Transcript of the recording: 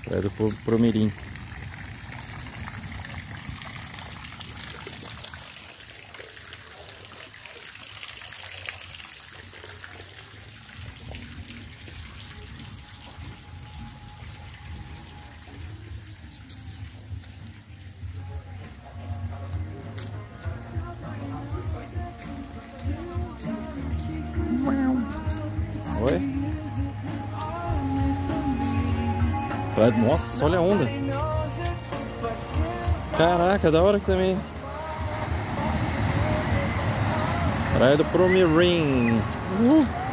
Praia do Promirim. Oi? Nossa, olha a onda. Caraca, da hora que também. Praia do Promirim.